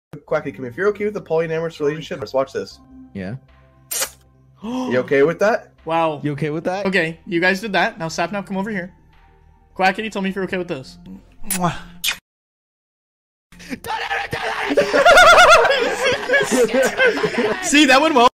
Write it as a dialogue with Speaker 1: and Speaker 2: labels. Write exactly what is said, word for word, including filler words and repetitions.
Speaker 1: Quacky, come here. If you're okay with the polyamorous relationship, let's watch this.
Speaker 2: Yeah.
Speaker 1: You okay with that?
Speaker 3: Wow.
Speaker 2: You okay with that?
Speaker 3: Okay, you guys did that. Now Sapnap, come over here. Quackity, tell me if you're okay with this. See, that went well.